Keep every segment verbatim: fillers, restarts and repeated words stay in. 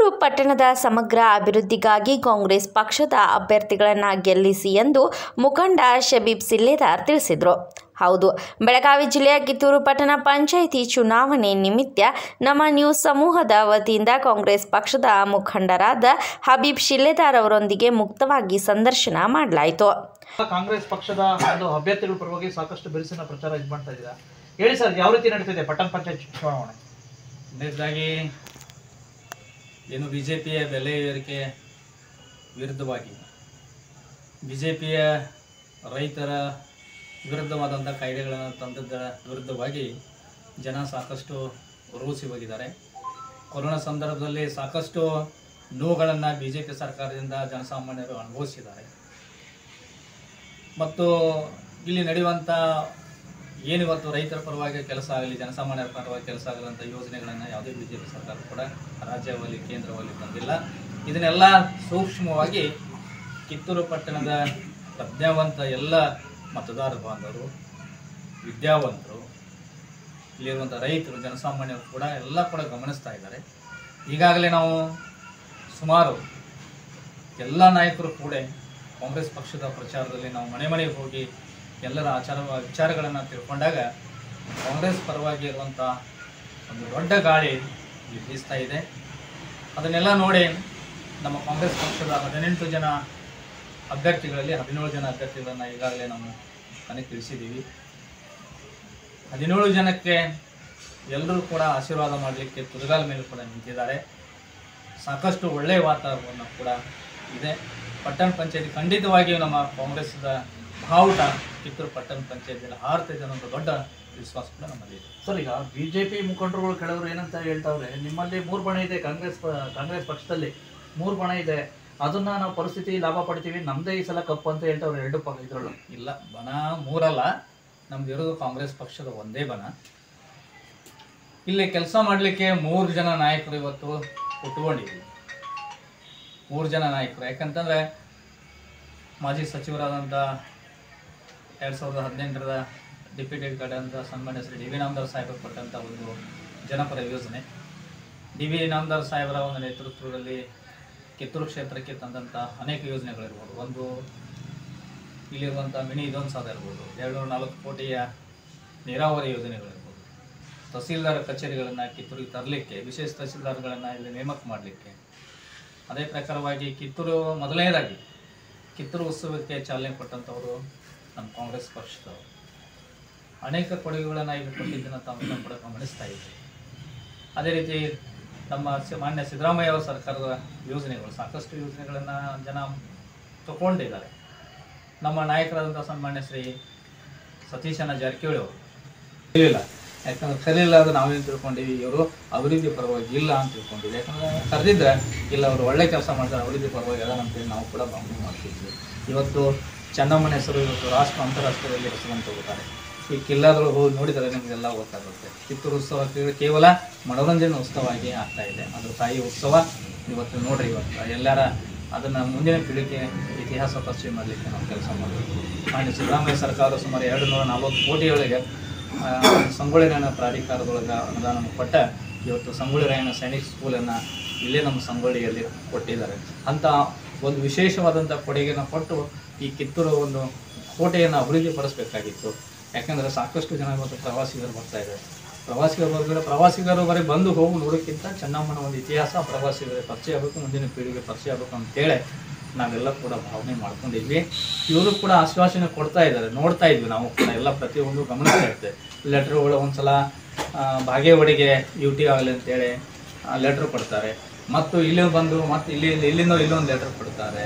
ಕಿತ್ತೂರು ಪಟ್ಟಣದ ಸಮಗ್ರ ಅಭಿವೃದ್ಧಿಗಾಗಿ ಕಾಂಗ್ರೆಸ್ ಪಕ್ಷದ ಅಭ್ಯರ್ಥಿಗಳನ್ನು ಗೆಲ್ಲಿಸಿ ಎಂದು ಮುಖಂಡ ಶಬೀಬ್ ಸಿಲ್ಲೆದಾರ್ ತಿಳಿಸಿದರು. ಹೌದು, ಬೆಳಗಾವಿ ಜಿಲ್ಲೆಯ ಕಿತ್ತೂರು ಪಟ್ಟಣ ಪಂಚಾಯಿತಿ ಚುನಾವಣೆ ನಿಮಿತ್ತ ನಮ್ಮ ನ್ಯೂಸ್ ಸಮೂಹದ ವತಿಯಿಂದ ಕಾಂಗ್ರೆಸ್ ಪಕ್ಷದ ಮುಖಂಡರಾದ ಹಬೀಬ್ ಶಿಲ್ಲೆದಾರ್ ಅವರೊಂದಿಗೆ ಮುಕ್ತವಾಗಿ ಸಂದರ್ಶನ ಮಾಡಲಾಯಿತು. ಕಾಂಗ್ರೆಸ್ ಪಕ್ಷದ ಒಂದು ಅಭ್ಯರ್ಥಿಗಳ ಪರವಾಗಿ ಸಾಕಷ್ಟು ಬಿರುಸಿನ ಪ್ರಚಾರ ಇದು ಮಾಡ್ತಾ ಇದ್ದೀರಾ. ಹೇಳಿ ಸರ್, ಯಾವ ರೀತಿ ನಡೀತಿದೆ ಪಟ್ಟಣ ಪಂಚಾಯತ್ ಚುನಾವಣೆ? ಮೊದಲಾಗಿ ಏನು ಬಿ ಜೆ ಪಿಯ ಬೆಲೆ ಏರಿಕೆ ವಿರುದ್ಧವಾಗಿ ಬಿ ಜೆ ಪಿಯ ರೈತರ ವಿರುದ್ಧವಾದಂಥ ಕಾಯ್ದೆಗಳನ್ನು ತಂದದ ವಿರುದ್ಧವಾಗಿ ಜನ ಸಾಕಷ್ಟು ರೋಸಿ ಹೋಗಿದ್ದಾರೆ. ಕೊರೋನಾ ಸಂದರ್ಭದಲ್ಲಿ ಸಾಕಷ್ಟು ನೋವುಗಳನ್ನು ಬಿ ಜೆ ಪಿ ಸರ್ಕಾರದಿಂದ ಜನಸಾಮಾನ್ಯರು ಅನುಭವಿಸಿದ್ದಾರೆ. ಮತ್ತು ಇಲ್ಲಿ ನಡೆಯುವಂಥ ಏನಿವತ್ತು ರೈತರ ಪರವಾಗಿ ಕೆಲಸ ಆಗಲಿ, ಜನಸಾಮಾನ್ಯರ ಪರವಾಗಿ ಕೆಲಸ ಆಗಲಿಂಥ ಯೋಜನೆಗಳನ್ನು ಯಾವುದೇ ಬಿ ಜೆ ಪಿ ಸರ್ಕಾರ ಕೂಡ ರಾಜ್ಯವಲ್ಲಿ ಕೇಂದ್ರದಲ್ಲಿ ತಂದಿಲ್ಲ. ಇದನ್ನೆಲ್ಲ ಸೂಕ್ಷ್ಮವಾಗಿ ಕಿತ್ತೂರು ಪಟ್ಟಣದ ಪ್ರಜ್ಞಾವಂತ ಎಲ್ಲ ಮತದಾರ ಬಾಂಧವರು, ವಿದ್ಯಾವಂತರು, ಇಲ್ಲಿರುವಂಥ ರೈತರು, ಜನಸಾಮಾನ್ಯರು ಕೂಡ ಎಲ್ಲ ಕೂಡ ಗಮನಿಸ್ತಾ ಇದ್ದಾರೆ. ಈಗಾಗಲೇ ನಾವು ಸುಮಾರು ಎಲ್ಲ ನಾಯಕರು ಕೂಡ ಕಾಂಗ್ರೆಸ್ ಪಕ್ಷದ ಪ್ರಚಾರದಲ್ಲಿ ನಾವು ಮನೆ ಮನೆಗೆ ಹೋಗಿ ಎಲ್ಲರ ಆಚಾರ ವಿಚಾರಗಳನ್ನು ತಿಳ್ಕೊಂಡಾಗ ಕಾಂಗ್ರೆಸ್ ಪರವಾಗಿ ಇರುವಂಥ ಒಂದು ದೊಡ್ಡ ಗಾಳಿ ಬೀಸ್ತಾ ಇದೆ. ಅದನ್ನೆಲ್ಲ ನೋಡಿ ನಮ್ಮ ಕಾಂಗ್ರೆಸ್ ಪಕ್ಷದ ಹದಿನೆಂಟು ಜನ ಅಭ್ಯರ್ಥಿಗಳಲ್ಲಿ ಹದಿನೇಳು ಜನ ಅಭ್ಯರ್ಥಿಗಳನ್ನು ಈಗಾಗಲೇ ನಾವು ನನಗೆ ತಿಳಿಸಿದ್ದೀವಿ. ಹದಿನೇಳು ಜನಕ್ಕೆ ಎಲ್ಲರೂ ಕೂಡ ಆಶೀರ್ವಾದ ಮಾಡಲಿಕ್ಕೆ ತುದಿಗಾಲ ಮೇಲೆ ಕೂಡ ನಿಂತಿದ್ದಾರೆ. ಸಾಕಷ್ಟು ಒಳ್ಳೆಯ ವಾತಾವರಣ ಕೂಡ ಇದೆ. ಪಟ್ಟಣ ಪಂಚಾಯತಿ ಖಂಡಿತವಾಗಿಯೂ ನಮ್ಮ ಕಾಂಗ್ರೆಸ್ದ ಬಾವುಟ ಕಿತ್ತೂರು ಪಟ್ಟಣ ಪಂಚಾಯತಿಯಲ್ಲಿ ಹಾರ್ತಿದೆ ಅನ್ನೋ ದೊಡ್ಡ ವಿಶ್ವಾಸ ಕೂಡ ನಮ್ಮಲ್ಲಿ ಇದೆ. ಸರ್, ಈಗ ಬಿಜೆಪಿ ಮುಖಂಡರುಗಳು ಕೆಲವರು ಏನಂತ ಹೇಳ್ತಾವ್ರೆ, ನಿಮ್ಮಲ್ಲಿ ಮೂರು ಬಣ ಇದೆ, ಕಾಂಗ್ರೆಸ್ ಕಾಂಗ್ರೆಸ್ ಪಕ್ಷದಲ್ಲಿ ಮೂರು ಬಣ ಇದೆ, ಅದನ್ನ ನಾವು ಪರಿಸ್ಥಿತಿ ಲಾಭ ಪಡ್ತೀವಿ, ನಮ್ದೇ ಈ ಸಲ ಕಪ್ಪು ಅಂತ ಹೇಳ್ತಾವ್ರೆ. ಎರಡು ಪಕ್ಷ ಇದ್ರೊಳು ಇಲ್ಲ, ಬಣ ಮೂರಲ್ಲ, ನಮ್ದು ಇರೋದು ಕಾಂಗ್ರೆಸ್ ಪಕ್ಷದ ಒಂದೇ ಬಣ. ಇಲ್ಲಿ ಕೆಲಸ ಮಾಡಲಿಕ್ಕೆ ಮೂರು ಜನ ನಾಯಕರು ಇವತ್ತು ಉಟ್ಕೊಂಡಿದ್ದೀವಿ. ಮೂರು ಜನ ನಾಯಕರು ಯಾಕಂತಂದರೆ ಮಾಜಿ ಸಚಿವರಾದಂಥ ಎರಡು ಸಾವಿರದ ಹದಿನೆಂಟರ ಡೆಪ್ಯೂಟಿ ಕಾರ್ಡ್ ಅಂತ ಸನ್ಮಾನ್ಯ ಶ್ರೀ ಡಿ ವಿ ನಾಮದಾರ್ ಸಾಹೇಬರು ಕೊಟ್ಟಂಥ ಒಂದು ಜನಪರ ಯೋಜನೆ, ಡಿ ವಿ ನಾಮದಾರ್ ಸಾಹೇಬರ ಒಂದು ನೇತೃತ್ವದಲ್ಲಿ ಕಿತ್ತೂರು ಕ್ಷೇತ್ರಕ್ಕೆ ತಂದಂಥ ಅನೇಕ ಯೋಜನೆಗಳಿರ್ಬೋದು. ಒಂದು ಇಲ್ಲಿರುವಂಥ ಮಿನಿ ವಿಧಾನಸೌಧ ಇರ್ಬೋದು, ಎರಡು ನಾಲ್ಕು ಕೋಟಿಯ ನೀರಾವರಿ ಯೋಜನೆಗಳಿರ್ಬೋದು, ತಹಸೀಲ್ದಾರ್ ಕಚೇರಿಗಳನ್ನು ಕಿತ್ತೂರಿಗೆ ತರಲಿಕ್ಕೆ, ವಿಶೇಷ ತಹಸೀಲ್ದಾರ್ಗಳನ್ನು ಇಲ್ಲಿ ನೇಮಕ ಮಾಡಲಿಕ್ಕೆ, ಅದೇ ಪ್ರಕಾರವಾಗಿ ಕಿತ್ತೂರು ಮೊದಲನೇದಾಗಿ ಕಿತ್ತೂರು ಉತ್ಸವಕ್ಕೆ ಚಾಲನೆ ಕೊಟ್ಟಂಥವರು ನಮ್ಮ ಕಾಂಗ್ರೆಸ್ ಪಕ್ಷದವರು. ಅನೇಕ ಕೊಡುಗೆಗಳನ್ನು ಈಗ ಕೊಟ್ಟಿದ್ದನ್ನು ತಾವು ಕೂಡ ಗಮನಿಸ್ತಾ ಇದ್ದೀವಿ. ಅದೇ ರೀತಿ ನಮ್ಮ ಮಾನ್ಯ ಸಿದ್ದರಾಮಯ್ಯ ಅವರ ಸರ್ಕಾರದ ಯೋಜನೆಗಳು, ಸಾಕಷ್ಟು ಯೋಜನೆಗಳನ್ನು ಜನ ತಗೊಂಡಿದ್ದಾರೆ. ನಮ್ಮ ನಾಯಕರಾದಂಥ ಸನ್ಮಾನ್ಯ ಶ್ರೀ ಸತೀಶಣ್ಣ ಜಾರಕಿಹೊಳಿ ಅವರು ಇಲ್ಲ, ಯಾಕಂದ್ರೆ ಕಲಿಲ್ಲ ಅದು ನಾವೇನು ತಿಳ್ಕೊಂಡಿವಿ, ಇವರು ಅಭಿವೃದ್ಧಿ ಪರವಾಗಿ ಇಲ್ಲ ಅಂತ ತಿಳ್ಕೊಂಡಿದ್ವಿ. ಯಾಕಂದರೆ ಕರೆದಿದ್ರೆ ಇಲ್ಲ, ಅವರು ಒಳ್ಳೆ ಕೆಲಸ ಮಾಡ್ತಾರೆ, ಅಭಿವೃದ್ಧಿ ಪರವಾಗಿ ಎಲ್ಲ ಅಂತೇಳಿ ನಾವು ಕೂಡ ಭಾವನೆ ಮಾಡ್ತಿದ್ವಿ. ಇವತ್ತು ಚೆನ್ನಮ್ಮನ ಹೆಸರು ಇವತ್ತು ರಾಷ್ಟ್ರ ಅಂತಾರಾಷ್ಟ್ರೀಯದಲ್ಲಿ ಹೆಸರನ್ನು ತಗೋತಾರೆ. ಈ ಕಿಲ್ಲಾದೊಳಗೆ ಹೋಗಿ ನೋಡಿದರೆ ನಿಮಗೆಲ್ಲ ಗೊತ್ತಾಗುತ್ತೆ. ಕಿತ್ತೂರು ಉತ್ಸವ ಕೇವಲ ಮನೋರಂಜನೆ ಉತ್ಸವವಾಗಿ ಆಗ್ತಾ ಇದೆ. ಅದ್ರ ತಾಯಿ ಉತ್ಸವ ಇವತ್ತು ನೋಡ್ರಿ, ಇವತ್ತು ಎಲ್ಲರ ಅದನ್ನು ಮುಂದಿನ ಪೀಳಿಗೆ ಇತಿಹಾಸ ಪರಿಚಯ ಮಾಡಲಿಕ್ಕೆ ನಾವು ಕೆಲಸ ಮಾಡಬೇಕು. ಮಾನ್ಯ ಸಿದ್ದರಾಮಯ್ಯ ಸರ್ಕಾರ ಸುಮಾರು ಎರಡು ನೂರ ನಲ್ವತ್ತು ಕೋಟಿಗಳಿಗೆ ಸಂಗೊಳ್ಳಿ ರಾಯಣ್ಣ ಪ್ರಾಧಿಕಾರದೊಳಗೆ ಅನುದಾನ ಕೊಟ್ಟ ಇವತ್ತು ಸಂಗೊಳ್ಳಿ ರಾಯಣ್ಣ ಸೈನಿಕ್ ಸ್ಕೂಲನ್ನು ಇಲ್ಲೇ ನಮ್ಮ ಸಂಗೊಳ್ಳಿಯಲ್ಲಿ ಕೊಟ್ಟಿದ್ದಾರೆ. ಅಂಥ ಒಂದು ವಿಶೇಷವಾದಂಥ ಕೊಡುಗೆಯನ್ನು ಕೊಟ್ಟು ಈ ಕಿತ್ತೂರು ಒಂದು ಕೋಟೆಯನ್ನು ಅಭಿವೃದ್ಧಿಪಡಿಸಬೇಕಾಗಿತ್ತು. ಯಾಕೆಂದರೆ ಸಾಕಷ್ಟು ಜನ ಇವತ್ತು ಪ್ರವಾಸಿಗರು ಬರ್ತಾ ಇದ್ದಾರೆ. ಪ್ರವಾಸಿಗರು ಬರ್ತಾರೆ, ಪ್ರವಾಸಿಗರು ಬರೀ ಬಂದು ಹೋಗಿ ನೋಡೋಕ್ಕಿಂತ ಚೆನ್ನಮ್ಮನ ಒಂದು ಇತಿಹಾಸ ಪ್ರವಾಸಿಗರಿಗೆ ಪರಿಚಯ ಆಗಬೇಕು, ಮುಂದಿನ ಪೀಳಿಗೆ ಪರಿಚಯ ಆಗಬೇಕು ಅಂತೇಳಿ ನಾವೆಲ್ಲ ಕೂಡ ಭಾವನೆ ಮಾಡ್ಕೊಂಡಿದ್ವಿ. ಇವರು ಕೂಡ ಆಶ್ವಾಸನೆ ಕೊಡ್ತಾ ಇದ್ದಾರೆ, ನೋಡ್ತಾ ಇದ್ವಿ ನಾವು ಕೂಡ ಎಲ್ಲ ಪ್ರತಿಯೊಂದು ಗಮನಿಸ್ತಾ ಇರ್ತೇವೆ. ಲೆಟ್ರುಗಳು ಒಂದು ಸಲ ಬಾಗೇವಾಡಿಗೆ ಯು ಟಿ ಆಗಲಿ ಅಂತೇಳಿ ಲೆಟ್ರ್ ಕೊಡ್ತಾರೆ, ಮತ್ತು ಇಲ್ಲಿ ಬಂದು ಮತ್ತು ಇಲ್ಲಿ ಇಲ್ಲಿಂದ ಇಲ್ಲೊಂದು ಲೆಟ್ರ್ ಕೊಡ್ತಾರೆ.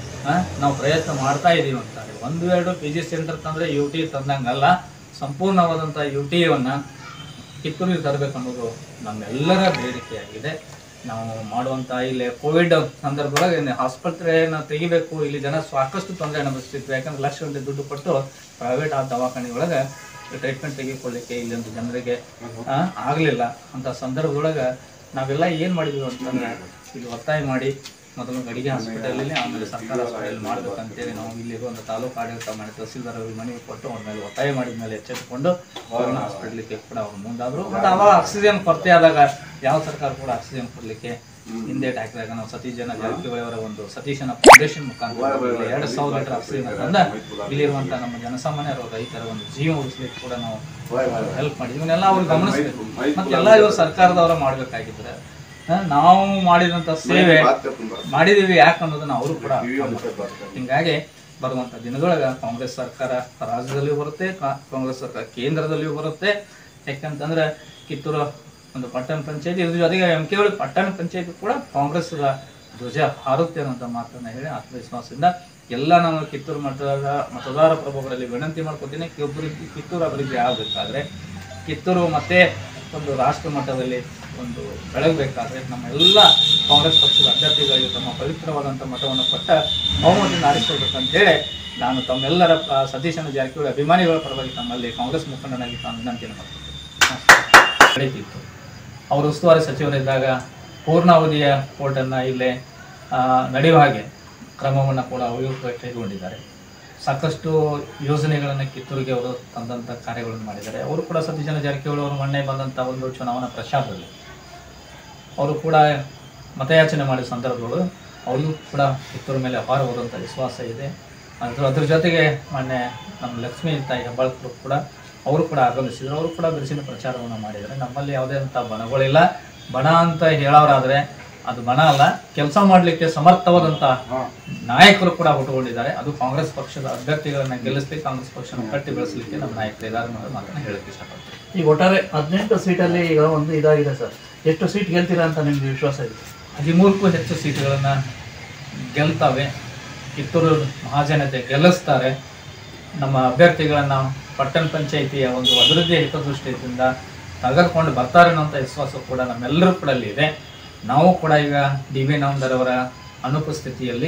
ನಾವು ಪ್ರಯತ್ನ ಮಾಡ್ತಾ ಇದ್ದೀವಿ ಅಂತಾರೆ. ಒಂದು ಎರಡು ಪಿ ಜಿ ಸೆಂಟರ್ ತಂದರೆ ಯು ಟಿ ತಂದಂಗಲ್ಲ, ಸಂಪೂರ್ಣವಾದಂಥ ಯು ಟಿಯನ್ನು ಕಿತ್ತೂರಿಗೆ ತರಬೇಕು ಅನ್ನೋದು ನಮ್ಮೆಲ್ಲರ ಬೇಡಿಕೆಯಾಗಿದೆ. ನಾವು ಮಾಡುವಂಥ ಇಲ್ಲಿ ಕೋವಿಡ್ ಸಂದರ್ಭದೊಳಗೆ ಆಸ್ಪತ್ರೆಯನ್ನು ತೆಗಿಬೇಕು, ಇಲ್ಲಿ ಜನ ಸಾಕಷ್ಟು ತೊಂದರೆ ಅನುಭವಿಸ್ತಿತ್ತು. ಯಾಕಂದ್ರೆ ಲಕ್ಷ ಗಂಟೆ ದುಡ್ಡು ಕೊಟ್ಟು ಪ್ರೈವೇಟ್ ಆ ದವಾಖಾನೆಯೊಳಗೆ ಟ್ರೀಟ್ಮೆಂಟ್ ತೆಗೆದುಕೊಳ್ಳಿಕ್ಕೆ ಇಲ್ಲೊಂದು ಜನರಿಗೆ ಆಗಲಿಲ್ಲ. ಅಂಥ ಸಂದರ್ಭದೊಳಗೆ ನಾವೆಲ್ಲ ಏನು ಮಾಡಿದ್ವಿ ಅಂತಂದರೆ ಇಲ್ಲಿ ಒತ್ತಾಯ ಮಾಡಿ ಮೊದಲು ಗಡಿಗೆ ಹಾಸ್ಪಿಟಲಲ್ಲಿ, ಆಮೇಲೆ ಸರ್ಕಾರ ಹಾಸ್ಪಿಟಲ್ ಮಾಡಬೇಕಂತೇಳಿ ನಾವು ಇಲ್ಲಿರುವಂಥ ತಾಲೂಕು ಆಡಳಿತ ಮಾಡಿ ತಹಸೀಲ್ದಾರ್ ಅವರಿಗೆ ಮನವಿ ಕೊಟ್ಟು ಅವ್ರ ಮೇಲೆ ಒತ್ತಾಯ ಮಾಡಿದ ಮೇಲೆ ಎಚ್ಚೆತ್ತುಕೊಂಡು ಕೊರೋನಾ ಹಾಸ್ಪಿಟಲ್ಗೆ ಕೂಡ ಅವ್ರು ಮುಂದಾದರು. ಮತ್ತು ಅವಾಗ ಆಕ್ಸಿಜನ್ ಕೊರತೆ ಆದಾಗ ಯಾವ ಸರ್ಕಾರ ಕೂಡ ಆಕ್ಸಿಜನ್ ಕೊಡಲಿಕ್ಕೆ ಹಿಂದೇಟ್ ಹಾಕಿದಾಗ ನಾವು ಸತೀಶ್ ಜನ ಜಾರಕಿಹೊಳಿ ಅವರ ಒಂದು ಸತೀಶನ ಫೌಂಡೇಶನ್ ಮುಖಾಂತರ ಎರಡು ಸಾವಿರ ಲೀಟರ್ ಆಕ್ಸಿಜನ್ ತಂದ ಇಲ್ಲಿರುವಂಥ ನಮ್ಮ ಜನಸಾಮಾನ್ಯರ ರೈತರ ಒಂದು ಜೀವ ಉಳಿಸ್ಲಿಕ್ಕೆ ಕೂಡ ನಾವು ಹೆಲ್ಪ್ ಮಾಡಿದ್ವಿ. ಇವನ್ನೆಲ್ಲ ಅವ್ರು ಗಮನಿಸ್ಬೇಕು. ಮತ್ತೆಲ್ಲ ಇವರು ಸರ್ಕಾರದವರ ಮಾಡಬೇಕಾಗಿದ್ರೆ ನಾವು ಮಾಡಿದಂಥ ಸೇವೆ ಮಾಡಿದೀವಿ ಯಾಕೆ ಅನ್ನೋದನ್ನ ಅವರು ಕೂಡ. ಹಿಂಗಾಗಿ ಬರುವಂಥ ದಿನದೊಳಗೆ ಕಾಂಗ್ರೆಸ್ ಸರ್ಕಾರ ರಾಜ್ಯದಲ್ಲಿಯೂ ಬರುತ್ತೆ, ಕಾಂಗ್ರೆಸ್ ಸರ್ಕಾರ ಕೇಂದ್ರದಲ್ಲಿಯೂ ಬರುತ್ತೆ. ಯಾಕಂತಂದ್ರೆ ಕಿತ್ತೂರು ಒಂದು ಪಟ್ಟಣ ಪಂಚಾಯತಿ, ಇದ್ರ ಜೊತೆಗೆ ಎಂ ಕೆ ಒಳಗೆ ಪಟ್ಟಣ ಪಂಚಾಯತಿ ಕೂಡ ಕಾಂಗ್ರೆಸ್ ಧ್ವಜ ಹಾರುತ್ತೆ ಅನ್ನೋಂಥ ಮಾತನ್ನ ಹೇಳಿ ಆತ್ಮವಿಶ್ವಾಸದಿಂದ ಎಲ್ಲ ನಾವು ಕಿತ್ತೂರು ಮತದಾರ ಮತದಾರ ಪ್ರಭುಗಳಲ್ಲಿ ವಿನಂತಿ ಮಾಡ್ಕೊತೀನಿ. ಒಬ್ಬರಿಗೆ ಕಿತ್ತೂರು ಅಭಿವೃದ್ಧಿ ಆಗಬೇಕಾದ್ರೆ, ಕಿತ್ತೂರು ಮತ್ತೆ ಒಂದು ರಾಷ್ಟ್ರ ಮಟ್ಟದಲ್ಲಿ ಒಂದು ಬೆಳಗಬೇಕಾದ್ರೆ ನಮ್ಮ ಎಲ್ಲ ಕಾಂಗ್ರೆಸ್ ಪಕ್ಷದ ಅಭ್ಯರ್ಥಿಗಳಿಗೆ ತಮ್ಮ ಪವಿತ್ರವಾದಂಥ ಮತವನ್ನು ಕೊಟ್ಟ ಬಹುಮತದಿಂದ ಆರಿಸಬೇಕಂತೇಳಿ ನಾನು ತಮ್ಮೆಲ್ಲರ ಸತೀಶನ ಜಾರಕಿಹೊಳಿ ಅಭಿಮಾನಿಗಳ ಪರವಾಗಿ ತಮ್ಮಲ್ಲಿ ಕಾಂಗ್ರೆಸ್ ಮುಖಂಡನಾಗಿ ತಾನು ವಿನಂತಿಯನ್ನು ಮಾಡ್ತೀನಿ. ನಡೀತಿತ್ತು ಅವರು ಉಸ್ತುವಾರಿ ಸಚಿವರಿದ್ದಾಗ ಪೂರ್ಣಾವಧಿಯ ಕೋರ್ಟನ್ನು ಇಲ್ಲೇ ನಡೆಯುವ ಹಾಗೆ ಕ್ರಮವನ್ನು ಕೂಡ ಅವರು ಕೈಗೊಂಡಿದ್ದಾರೆ. ಸಾಕಷ್ಟು ಯೋಜನೆಗಳನ್ನು ಕಿತ್ತೂರಿಗೆ ಅವರು ತಂದಂಥ ಕಾರ್ಯಗಳನ್ನು ಮಾಡಿದ್ದಾರೆ. ಅವರು ಕೂಡ ಸತೀಶನ ಜಾರಕಿಹೊಳಿ ಅವರು ಮೊನ್ನೆ ಬಂದಂಥ ಒಂದು ಚುನಾವಣಾ ಪ್ರಚಾರದಲ್ಲಿ ಅವರು ಕೂಡ ಮತಯಾಚನೆ ಮಾಡಿದ ಸಂದರ್ಭಗಳು ಅವ್ರಿಗೂ ಕೂಡ ಕಿತ್ತೂರು ಮೇಲೆ ಅಪಾರವಾದಂಥ ವಿಶ್ವಾಸ ಇದೆ. ಅದ್ರ ಅದ್ರ ಜೊತೆಗೆ ಮೊನ್ನೆ ನಮ್ಮ ಲಕ್ಷ್ಮೀ ತಾಯಿ ಹೆಬ್ಬಾಳ್ಕರು ಕೂಡ ಅವರು ಕೂಡ ಆಗಮಿಸಿದ್ರು. ಅವರು ಕೂಡ ಬಿರುಸಿನ ಪ್ರಚಾರವನ್ನು ಮಾಡಿದ್ದಾರೆ. ನಮ್ಮಲ್ಲಿ ಯಾವುದೇ ಅಂಥ ಬಣಗಳಿಲ್ಲ. ಬಣ ಅಂತ ಹೇಳೋರಾದರೆ ಅದು ಬಣ ಅಲ್ಲ, ಕೆಲಸ ಮಾಡಲಿಕ್ಕೆ ಸಮರ್ಥವಾದಂಥ ನಾಯಕರು ಕೂಡ ಹುಟ್ಟುಕೊಂಡಿದ್ದಾರೆ. ಅದು ಕಾಂಗ್ರೆಸ್ ಪಕ್ಷದ ಅಭ್ಯರ್ಥಿಗಳನ್ನ ಗೆಲ್ಲಿಸಲಿಕ್ಕೆ, ಕಾಂಗ್ರೆಸ್ ಪಕ್ಷನ ಕಟ್ಟಿ ಬೆಳೆಸಲಿಕ್ಕೆ ನಮ್ಮ ನಾಯಕರು ಇದ್ದಾರೆ ಅನ್ನೋದು ಮಾತನ್ನ ಹೇಳಕ್ಕೆ ಇಷ್ಟಪಡ್ತೀನಿ. ಈಗ ಒಟ್ಟಾರೆ ಹದಿನೆಂಟು ಸೀಟಲ್ಲಿ ಈಗ ಒಂದು ಇದಾಗಿದೆ ಸರ್, ಎಷ್ಟು ಸೀಟ್ ಗೆಲ್ತೀರಾ ಅಂತ ನಿಮ್ಗೆ ವಿಶ್ವಾಸ ಇದೆ? ಹದಿಮೂರಕ್ಕೂ ಹೆಚ್ಚು ಸೀಟ್ಗಳನ್ನು ಗೆಲ್ತವೆ. ಕಿತ್ತೂರು ಮಹಾಜನತೆ ಗೆಲ್ಲಿಸ್ತಾರೆ. ನಮ್ಮ ಅಭ್ಯರ್ಥಿಗಳನ್ನು ಪಟ್ಟಣ ಪಂಚಾಯಿತಿಯ ಒಂದು ಅಭಿವೃದ್ಧಿ ಹಿತದೃಷ್ಟಿಯಿಂದ ತೆಗೆದುಕೊಂಡು ಬರ್ತಾರೆ ಅನ್ನೋಂಥ ವಿಶ್ವಾಸ ಕೂಡ ನಮ್ಮೆಲ್ಲರೂ ಕೂಡ ಅಲ್ಲಿ ಇದೆ. ನಾವು ಕೂಡ ಈಗ ಡಿ ಬಿ ಇನಾಮದಾರ್ ಅವರ ಅನುಪಸ್ಥಿತಿಯಲ್ಲಿ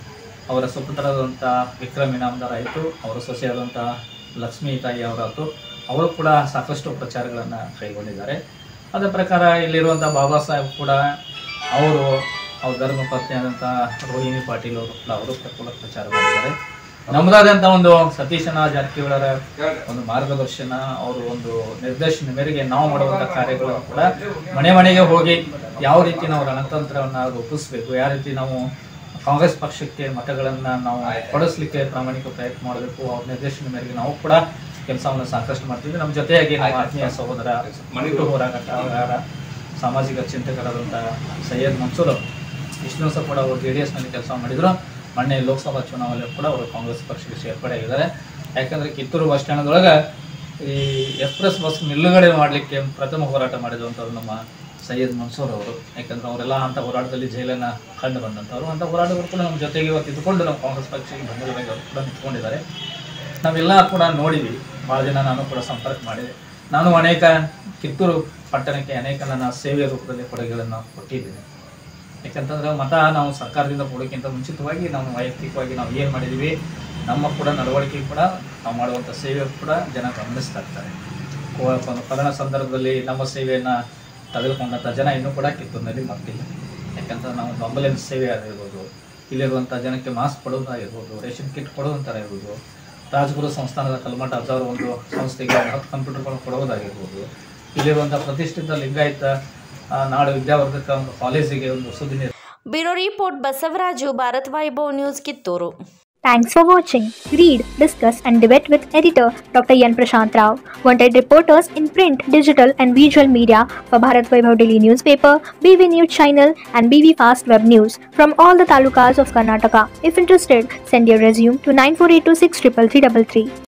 ಅವರ ಸುಪುತ್ರರಾದಂಥ ವಿಕ್ರಮ್ ಇನಾಮದಾರ್ ಆಯಿತು, ಅವರ ಸೊಸೆಯಾದಂಥ ಲಕ್ಷ್ಮೀ ತಾಯಿ ಅವರಾಯಿತು, ಅವರು ಕೂಡ ಸಾಕಷ್ಟು ಪ್ರಚಾರಗಳನ್ನು ಕೈಗೊಂಡಿದ್ದಾರೆ. ಅದರ ಪ್ರಕಾರ ಇಲ್ಲಿರುವಂಥ ಬಾಬಾ ಸಾಹೇಬ್ ಕೂಡ ಅವರು ಅವ್ರ ಧರ್ಮಪತ್ನಿ ಆದಂಥ ರೋಹಿಣಿ ಪಾಟೀಲ್ ಅವರು ಕೂಡ ಅವರು ಕೂಡ ಪ್ರಚಾರ ಮಾಡಿದ್ದಾರೆ. ನಮ್ಮದಾದಂಥ ಒಂದು ಸತೀಶನ ಜಾರಕಿಹೊಳಿಯವರ ಒಂದು ಮಾರ್ಗದರ್ಶನ, ಅವರು ಒಂದು ನಿರ್ದೇಶನ ಮೇರೆಗೆ ನಾವು ಮಾಡುವಂಥ ಕಾರ್ಯಗಳು ಕೂಡ ಮನೆ ಮನೆಗೆ ಹೋಗಿ ಯಾವ ರೀತಿ ನಾವು ರಣತಂತ್ರವನ್ನು ರೂಪಿಸಬೇಕು, ಯಾವ ರೀತಿ ನಾವು ಕಾಂಗ್ರೆಸ್ ಪಕ್ಷಕ್ಕೆ ಮತಗಳನ್ನು ನಾವು ಕೊಡಿಸ್ಲಿಕ್ಕೆ ಪ್ರಾಮಾಣಿಕ ಪ್ರಯತ್ನ ಮಾಡಬೇಕು, ಅವ್ರ ನಿರ್ದೇಶನ ಮೇರೆಗೆ ನಾವು ಕೂಡ ಕೆಲಸವನ್ನು ಸಾಕಷ್ಟು ಮಾಡ್ತೀವಿ. ನಮ್ಮ ಜೊತೆಯಾಗಿ ನಮ್ಮ ಆತ್ಮೀಯ ಸಹೋದರ ಮಣಿಪುರ ಹೋರಾಟಗಾರ ಸಾಮಾಜಿಕ ಚಿಂತಕರಾದಂಥ ಸೈಯದ್ ಮನ್ಸೂರ್ ಅವರು ಇಷ್ಟು ದಿವಸ ಕೂಡ ಅವರು ಜೆ ಡಿ ಎಸ್ನಲ್ಲಿ ಕೆಲಸ ಮಾಡಿದರು. ಮೊನ್ನೆ ಲೋಕಸಭಾ ಚುನಾವಣೆಯಲ್ಲಿ ಕೂಡ ಅವರು ಕಾಂಗ್ರೆಸ್ ಪಕ್ಷಕ್ಕೆ ಸೇರ್ಪಡೆ ಆಗಿದ್ದಾರೆ. ಯಾಕಂದರೆ ಕಿತ್ತೂರು ಬಸ್ ಸ್ಟ್ಯಾಂಡ್ದೊಳಗೆ ಈ ಎಕ್ಸ್ಪ್ರೆಸ್ ಬಸ್ ನಿಲುಗಡೆ ಮಾಡಲಿಕ್ಕೆ ಪ್ರಥಮ ಹೋರಾಟ ಮಾಡಿದಂಥವ್ರು ನಮ್ಮ ಸೈಯದ್ ಮನ್ಸೂರ್ ಅವರು. ಯಾಕಂದರೆ ಅವರೆಲ್ಲ ಅಂಥ ಹೋರಾಟದಲ್ಲಿ ಜೈಲನ್ನು ಕಂಡು ಬಂದಂಥವ್ರು. ಅಂಥ ಹೋರಾಟಗಳು ಕೂಡ ನಮ್ಮ ಜೊತೆಗೆ ಇವತ್ತು ಇದ್ದುಕೊಂಡು ನಮ್ಮ ಕಾಂಗ್ರೆಸ್ ಪಕ್ಷಕ್ಕೆ ಬಂದಿರಬೇಕು ಅವರು ಕೂಡ ನಿಂತ್ಕೊಂಡಿದ್ದಾರೆ. ನಾವೆಲ್ಲ ಕೂಡ ನೋಡಿದ್ವಿ. ಭಾಳ ದಿನ ನಾನು ಕೂಡ ಸಂಪರ್ಕ ಮಾಡಿದೆ. ನಾನು ಅನೇಕ ಕಿತ್ತೂರು ಪಟ್ಟಣಕ್ಕೆ ಅನೇಕ ನನ್ನ ಸೇವೆಯ ರೂಪದಲ್ಲಿ ಕೊಡುಗೆಗಳನ್ನು ಕೊಟ್ಟಿದ್ದೀನಿ. ಯಾಕಂತಂದ್ರೆ ಮತ ನಾವು ಸರ್ಕಾರದಿಂದ ಕೊಡೋಕ್ಕಿಂತ ಮುಂಚಿತವಾಗಿ ನಾವು ವೈಯಕ್ತಿಕವಾಗಿ ನಾವು ಏನು ಮಾಡಿದ್ದೀವಿ, ನಮ್ಮ ಕೂಡ ನಡವಳಿಕೆ ಕೂಡ ನಾವು ಮಾಡುವಂಥ ಸೇವೆ ಕೂಡ ಜನ ಗಮನಿಸ್ತಾ ಇರ್ತಾರೆ. ಕೊರೋನಾ ಸಂದರ್ಭದಲ್ಲಿ ನಮ್ಮ ಸೇವೆಯನ್ನು ತೆಗೆದುಕೊಂಡಂಥ ಜನ ಇನ್ನೂ ಕೂಡ ಕಿತ್ತೂರಿನಲ್ಲಿ ಮರ್ತಿಲ್ಲ. ಯಾಕಂತಂದ್ರೆ ನಾವು ಆಂಬುಲೆನ್ಸ್ ಸೇವೆ ಆಗಿರ್ಬೋದು, ಇಲ್ಲಿರುವಂಥ ಜನಕ್ಕೆ ಮಾಸ್ಕ್ ಕೊಡೋದಾಗಿರ್ಬೋದು, ರೇಷನ್ ಕಿಟ್ ಕೊಡೋದಂಥ ಇರ್ಬೋದು, ರಾಜಗುರು ಸಂಸ್ಥಾನದ ಕಲ್ಮಠ ಅಜ್ಜಾವರ ಒಂದು ಸಂಸ್ಥೆಗೆ ಹತ್ತು ಕಂಪ್ಯೂಟರ್ಗಳನ್ನು ಕೊಡುವುದಾಗಿರ್ಬೋದು, ಇಲ್ಲಿರುವಂಥ ಪ್ರತಿಷ್ಠಿತ ಲಿಂಗಾಯತ ನಾಡು ವಿದ್ಯಾವರ್ಧಕ ಒಂದು ಕಾಲೇಜಿಗೆ ಒಂದು ಸುದ್ದಿ. Bureau report Basavaraju, Bharat Vaibhav news, Kittur. Thanks for watching. Read, discuss and debate with editor Doctor Yan Prashant Rao. Wanted reporters in print, digital and visual media for Bharat Vaibhav Daily Newspaper, B V News Channel and B V Fast Web News from all the talukas of Karnataka. If interested, send your resume to nine four eight two six three three three three.